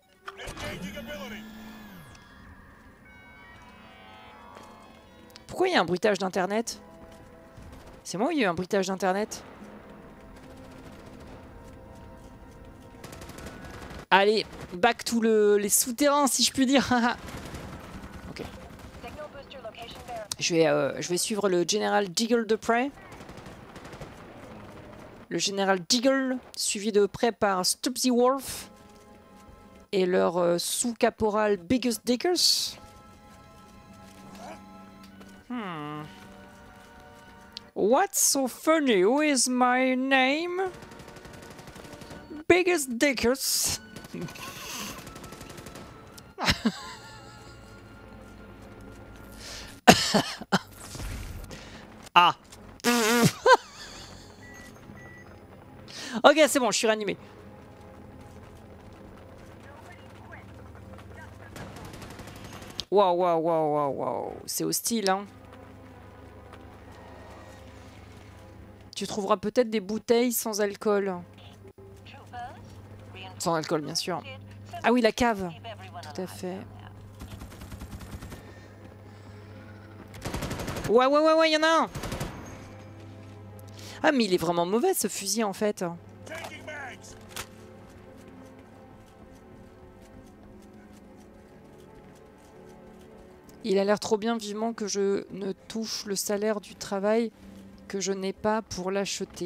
Pourquoi il y a un bruitage d'internet? C'est moi ou il y a eu un bruitage d'internet? Allez, back to les souterrains si je puis dire. Ok. Je vais suivre le général Diggle de près. Le général Diggle, suivi de près par Stubbsy Wolf. Et leur sous-caporal Biggest Dickers. What's so funny? Who is my name? Biggest Dickers. Ah. Ok, c'est bon, je suis réanimé. Waouh, waouh, waouh, waouh, waouh. C'est hostile, hein. Tu trouveras peut-être des bouteilles sans alcool. Sans alcool, bien sûr. Ah oui, la cave. Tout à fait. Ouais, ouais, ouais, ouais, il y en a un. Ah, mais il est vraiment mauvais, ce fusil, en fait. Il a l'air trop bien, vivement que je ne touche le salaire du travail que je n'ai pas pour l'acheter.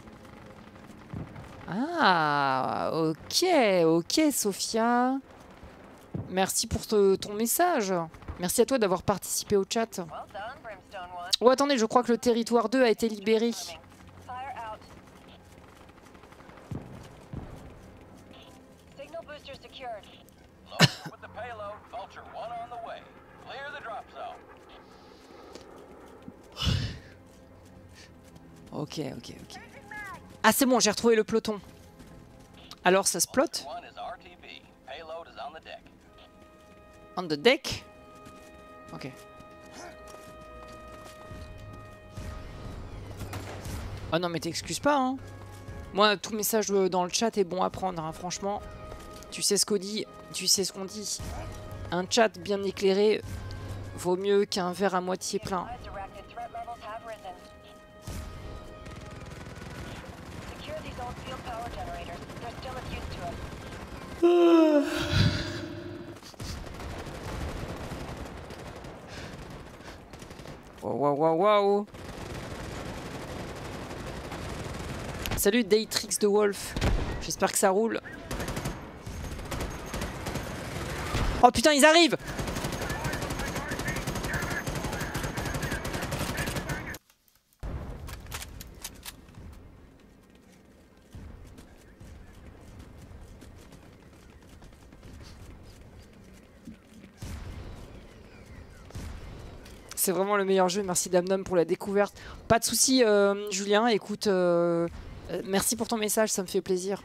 Ah, ok, ok, Sophia. Merci pour ton message. Merci à toi d'avoir participé au chat. Oh, attendez, je crois que le territoire 2 a été libéré. Ok, ok, ok. Ah, c'est bon, j'ai retrouvé le peloton. Alors, ça se plotte? On the deck? Ok. Oh non, mais t'excuses pas, hein. Moi, tout message dans le chat est bon à prendre, hein, franchement. Tu sais ce qu'on dit, tu sais ce qu'on dit. Un chat bien éclairé vaut mieux qu'un verre à moitié plein. Waouh, waouh, waouh. Salut Daytrix de Wolf. J'espère que ça roule. Oh putain, ils arrivent! C'est vraiment le meilleur jeu. Merci Damnum pour la découverte. Pas de souci, Julien. Écoute, merci pour ton message, ça me fait plaisir.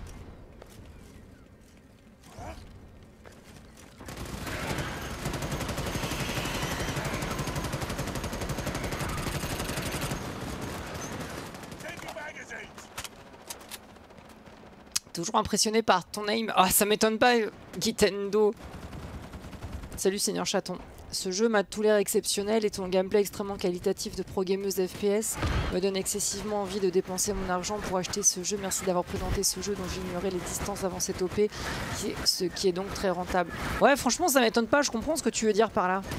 Toujours impressionné par ton aim. Ah, ça m'étonne pas, Nintendo. Salut Seigneur Chaton. Ce jeu m'a tout l'air exceptionnel et ton gameplay extrêmement qualitatif de pro-gameuse FPS me donne excessivement envie de dépenser mon argent pour acheter ce jeu. Merci d'avoir présenté ce jeu dont j'ignorais les distances avancées OP, ce qui est donc très rentable. Ouais, franchement, ça m'étonne pas, je comprends ce que tu veux dire par là.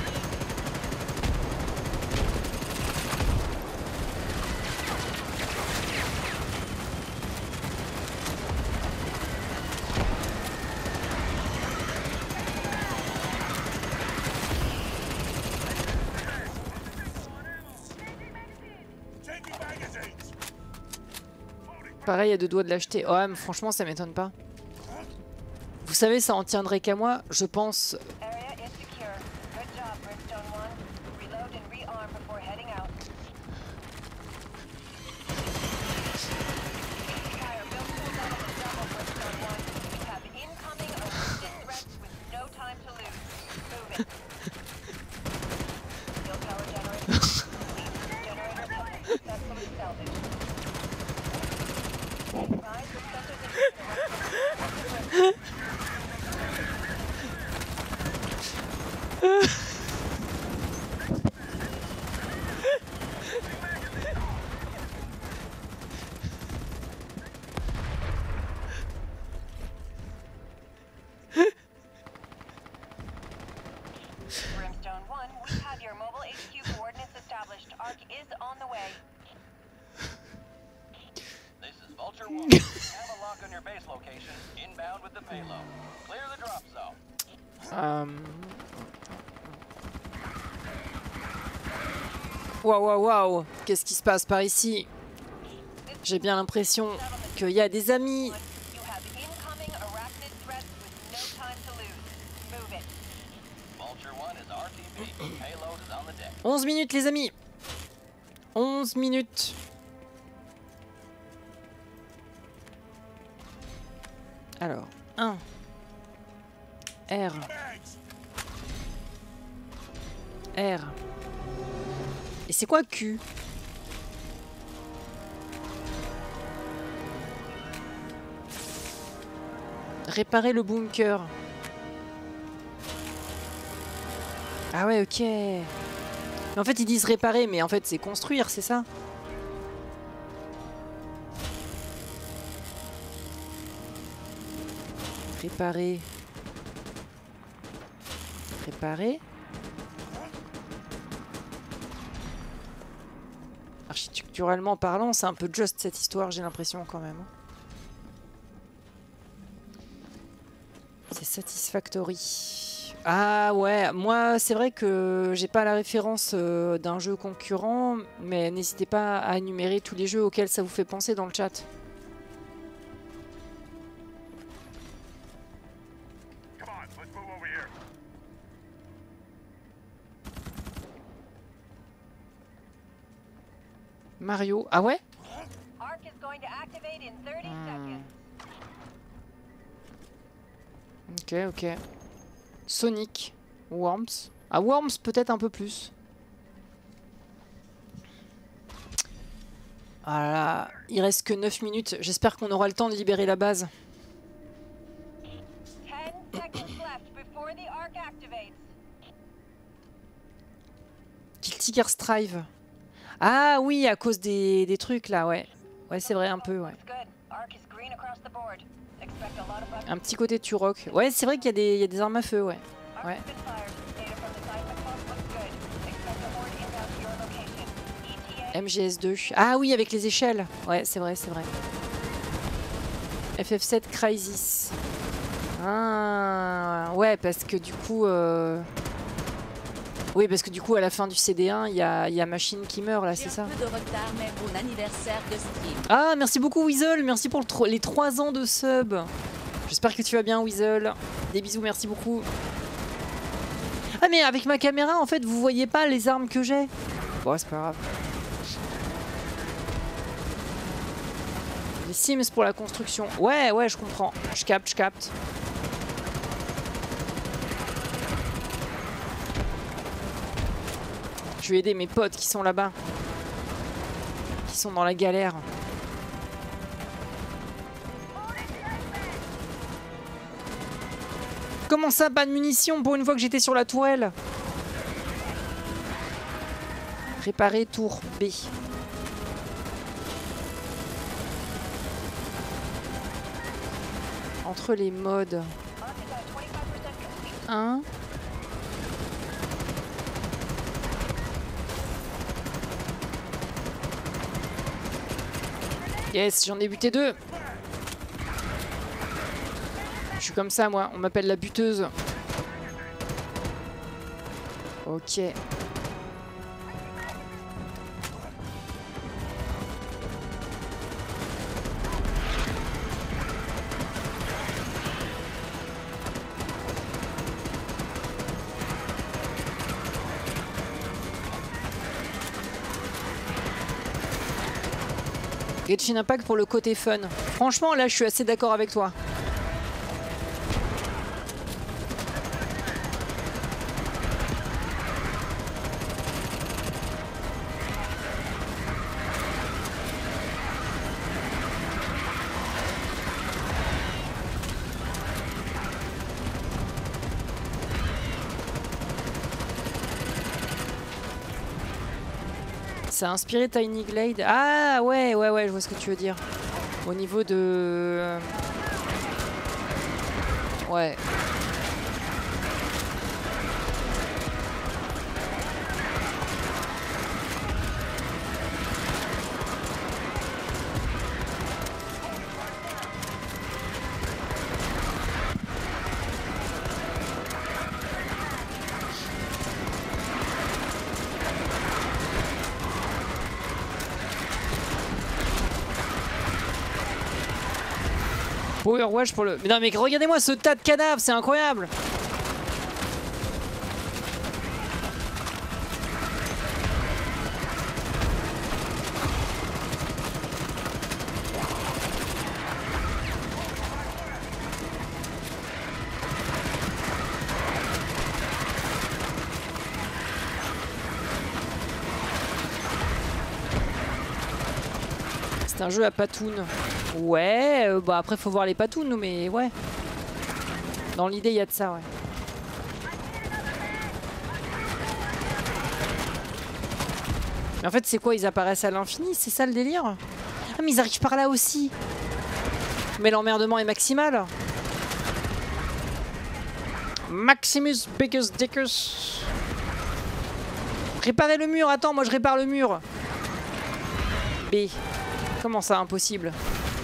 Pareil, à 2 doigts de l'acheter. Oh, mais franchement, ça m'étonne pas. Vous savez, ça en tiendrait qu'à moi, je pense. Brimstone 1, we have your mobile HQ coordinates established. ARC is on the way. This is Vulture 1. Have a lock on your base location. Inbound with the payload. Clear the drop zone. Waouh, waouh, waouh. Qu'est-ce qui se passe par ici? J'ai bien l'impression qu'il y a des amis. You have incoming arachnid threats with no time to lose. Move it. Vulture 1 is RTB. Payload is on the deck. 11 minutes, les amis. 11 minutes. Alors, 1. R. R. Et c'est quoi Q? Réparer le bunker. Ah ouais, ok. Mais en fait, ils disent réparer, mais en fait, c'est construire, c'est ça? Réparer. Réparer. Architecturalement parlant, c'est un peu juste cette histoire, j'ai l'impression quand même. C'est Satisfactory. Ah ouais, moi c'est vrai que j'ai pas la référence d'un jeu concurrent, mais n'hésitez pas à énumérer tous les jeux auxquels ça vous fait penser dans le chat. Mario. Ah ouais? ARC is going to activate in 30 seconds. Ok, ok. Sonic. Worms. Ah, Worms peut-être un peu plus. Ah là, il reste que 9 minutes. J'espère qu'on aura le temps de libérer la base. 10 seconds left before the ARC activates. Guilty Gear Strive. Ah oui, à cause des trucs là, ouais. Ouais, c'est vrai, un peu, ouais. Un petit côté Turok. Ouais, c'est vrai qu'il y a des armes à feu, ouais. Ouais. MGS2. Ah oui, avec les échelles. Ouais, c'est vrai, c'est vrai. FF7 Crysis. Ah, ouais, parce que du coup... Oui, parce que du coup, à la fin du CD1, il y a Machine qui meurt, là, c'est ça? Un peu de retard, mais bon anniversaire de stream. Ah, merci beaucoup, Weasel. Merci pour les 3 ans de sub. J'espère que tu vas bien, Weasel. Des bisous, merci beaucoup. Ah, mais avec ma caméra, en fait, vous voyez pas les armes que j'ai. Bon, c'est pas grave. Les Sims pour la construction. Ouais, ouais, je comprends. Je capte, je capte. Je vais aider mes potes qui sont là-bas. Qui sont dans la galère. Comment ça, pas de munitions pour une fois que j'étais sur la tourelle? Réparer tour B. Entre les modes. 1. Yes, j'en ai buté 2. Je suis comme ça, moi. On m'appelle la buteuse. Ok. Genshin Impact pour le côté fun. Franchement, là, je suis assez d'accord avec toi. Ça a inspiré Tiny Glade. Ah ouais, je vois ce que tu veux dire. Au niveau de... Ouais. Power Wash pour le... Mais non mais regardez-moi ce tas de cadavres, c'est incroyable. C'est un jeu à patounes. Ouais, bah après faut voir les patounes, mais ouais. Dans l'idée, il y a de ça, ouais. Mais en fait, c'est quoi? Ils apparaissent à l'infini? C'est ça le délire? Ah, mais ils arrivent par là aussi. Mais l'emmerdement est maximal. Maximus Biggest Dickus. Réparer le mur. Attends, moi je répare le mur. B. Comment ça, impossible?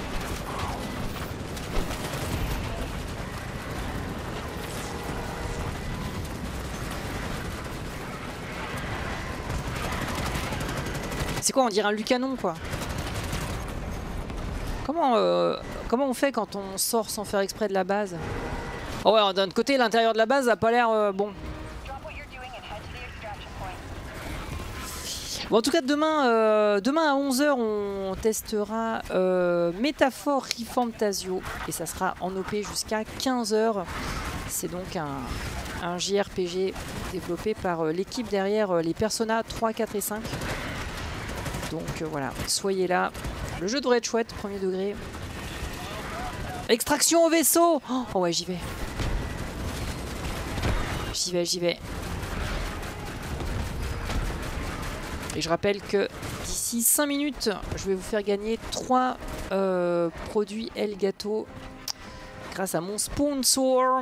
C'est quoi, on dirait un Lucanon, quoi. Comment on fait quand on sort sans faire exprès de la base? Oh ouais, d'un autre côté, l'intérieur de la base a pas l'air bon. Bon, en tout cas, demain à 11h, on testera Métaphore Rifantasio. Et ça sera en OP jusqu'à 15h. C'est donc un JRPG développé par l'équipe derrière les Persona 3, 4 et 5. Donc voilà, soyez là. Le jeu devrait être chouette, premier degré. Extraction au vaisseau! Oh ouais, j'y vais. J'y vais. Et je rappelle que d'ici 5 minutes, je vais vous faire gagner 3 produits Elgato grâce à mon sponsor.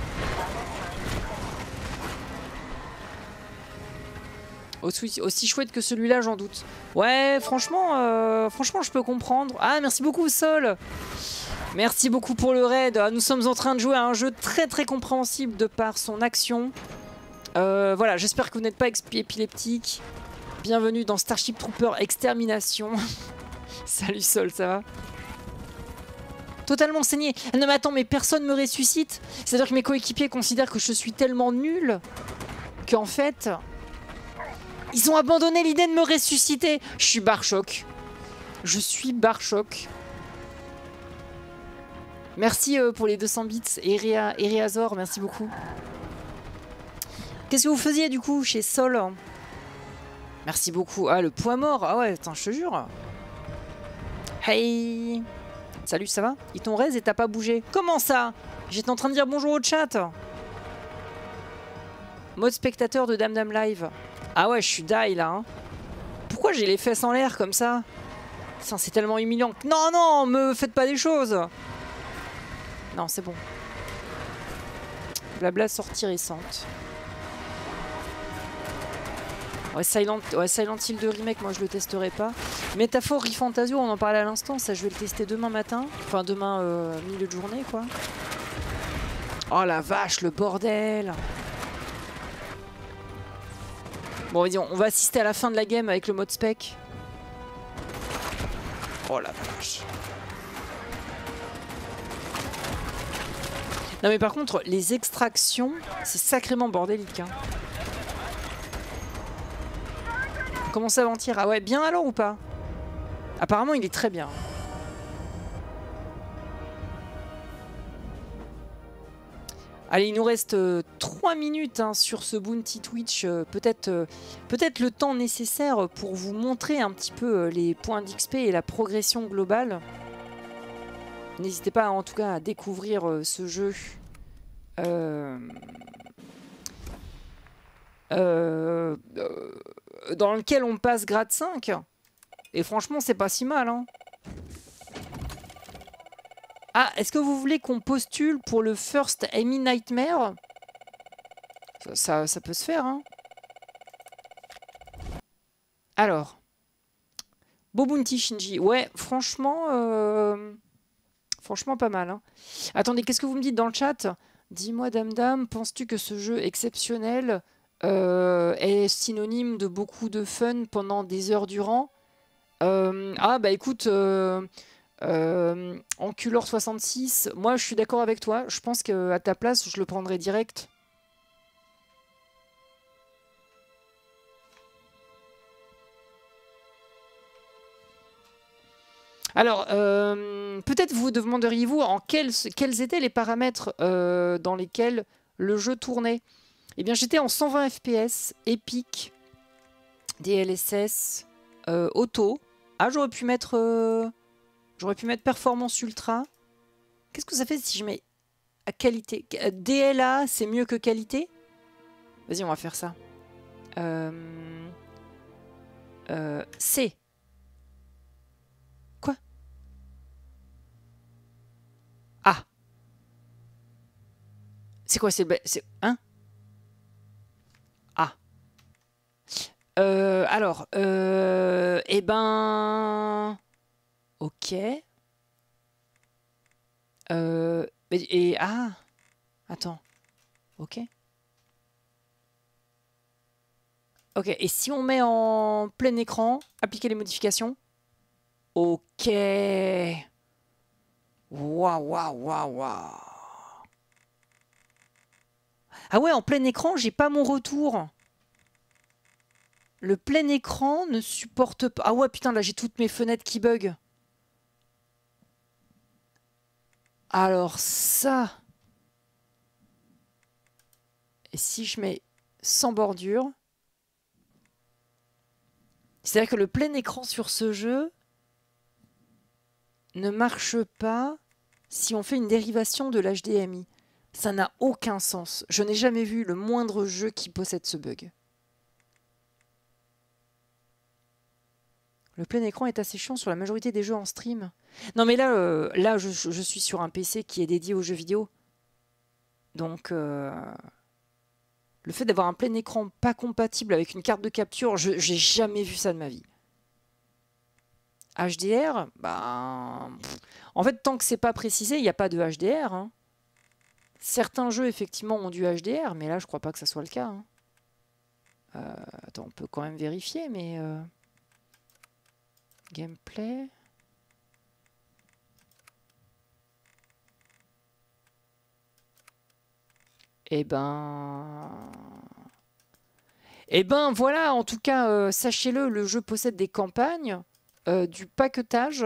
Aussi chouette que celui-là, j'en doute. Ouais, franchement, je peux comprendre. Ah, merci beaucoup, Sol. Merci beaucoup pour le raid. Nous sommes en train de jouer à un jeu très très compréhensible de par son action. Voilà, j'espère que vous n'êtes pas épileptique. Bienvenue dans Starship Trooper Extermination. Salut Sol, ça va? Totalement saigné. Non mais attends, mais personne me ressuscite. C'est-à-dire que mes coéquipiers considèrent que je suis tellement nul qu'en fait... Ils ont abandonné l'idée de me ressusciter. Je suis barre-choc. Je suis barre-choc. Merci pour les 200 bits. Eriazor, merci beaucoup. Qu'est-ce que vous faisiez du coup chez Sol? Merci beaucoup. Ah, le poids mort. Ah ouais, attends, je te jure. Hey. Salut, ça va? Ils t'ont raise et t'as pas bougé. Comment ça? J'étais en train de dire bonjour au chat. Mode spectateur de Dame Dame Live. Ah ouais, je suis die là. Hein. pourquoi j'ai les fesses en l'air comme ça? C'est tellement humiliant. Non, non, me faites pas des choses. Non, c'est bon. Blabla sortie récente. Ouais, Silent Hill 2 Remake, moi je le testerai pas. Métaphore ReFantasio, on en parlait à l'instant, ça je vais le tester demain matin. Enfin demain milieu de journée quoi. Oh la vache, le bordel. Bon vas-y, on va assister à la fin de la game avec le mode spec. Oh la vache. Non mais par contre, les extractions, c'est sacrément bordélique hein. Comment ça mentir? Ah ouais, bien alors ou pas? Apparemment, il est très bien. Allez, il nous reste 3 minutes hein, sur ce Bounty Twitch. Peut-être le temps nécessaire pour vous montrer un petit peu les points d'XP et la progression globale. N'hésitez pas en tout cas à découvrir ce jeu. Dans lequel on passe grade 5. Et franchement, c'est pas si mal. Hein. Ah, est-ce que vous voulez qu'on postule pour le First Amy Nightmare? Ça peut se faire. Hein. Alors. Beau Bounty Shinji. Ouais, franchement... Franchement, pas mal. Hein. Attendez, qu'est-ce que vous me dites dans le chat? Dis-moi, Dame, penses-tu que ce jeu exceptionnel... est synonyme de beaucoup de fun pendant des heures durant. Ah bah écoute, Enculeur 66, moi je suis d'accord avec toi. Je pense qu'à ta place, je le prendrais direct. Alors, peut-être vous demanderiez-vous en quels étaient les paramètres dans lesquels le jeu tournait. Eh bien, j'étais en 120 FPS, Epic, DLSS, Auto. Ah, j'aurais pu mettre Performance Ultra. Qu'est-ce que ça fait si je mets à qualité? DLA, c'est mieux que qualité? Vas-y, on va faire ça. C. Quoi? Ah. C'est quoi? C'est... Hein? Ah. Alors, eh ben... Ok. Ah. Attends. Ok. Ok, et si on met en plein écran, appliquer les modifications. Ok. Waouh, waouh, waouh, waouh. Ah ouais, en plein écran, j'ai pas mon retour. Le plein écran ne supporte pas... Ah ouais, putain, là, j'ai toutes mes fenêtres qui bug. Alors ça... Et si je mets sans bordure... C'est-à-dire que le plein écran sur ce jeu ne marche pas si on fait une dérivation de l'HDMI. Ça n'a aucun sens. Je n'ai jamais vu le moindre jeu qui possède ce bug. Le plein écran est assez chiant sur la majorité des jeux en stream. Non mais là, je suis sur un PC qui est dédié aux jeux vidéo. Donc, le fait d'avoir un plein écran pas compatible avec une carte de capture, j'ai jamais vu ça de ma vie. HDR, bah... En fait, tant que c'est pas précisé, il n'y a pas de HDR. Hein. Certains jeux, effectivement, ont du HDR, mais là, je crois pas que ça soit le cas. Hein. Attends, on peut quand même vérifier, mais... Gameplay... Eh ben voilà, en tout cas, sachez-le, le jeu possède des campagnes, du paquetage.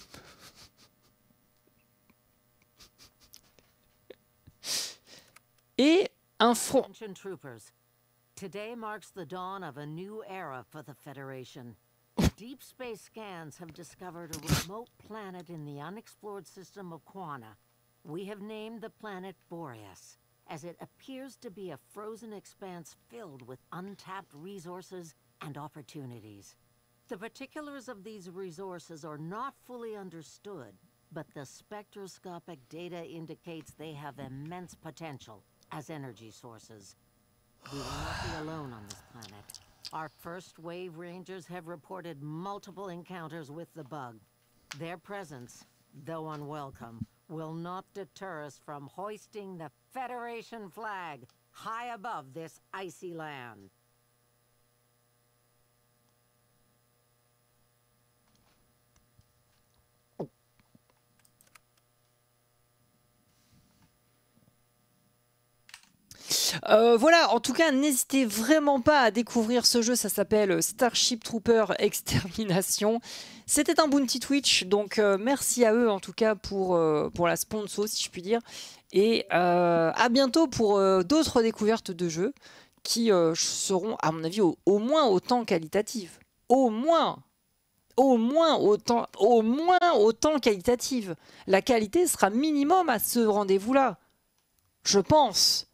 Et un front. Troopers. Today marks the dawn of a new era for the Federation. Deep space scans have discovered a remote planet in the unexplored system of Quana. We have named the planet Boreas, as it appears to be a frozen expanse filled with untapped resources and opportunities. The particulars of these resources are not fully understood, but the spectroscopic data indicates they have immense potential as energy sources. We will not be alone on this planet. Our first wave rangers have reported multiple encounters with the bug. Their presence, though unwelcome, will not deter us from hoisting the Federation flag high above this icy land. Voilà, en tout cas, n'hésitez vraiment pas à découvrir ce jeu, ça s'appelle Starship Trooper Extermination. C'était un bounty Twitch, donc merci à eux en tout cas pour la sponsor, si je puis dire. Et à bientôt pour d'autres découvertes de jeux qui seront, à mon avis, au moins autant qualitatives. Au moins autant qualitatives. La qualité sera minimum à ce rendez-vous-là. Je pense.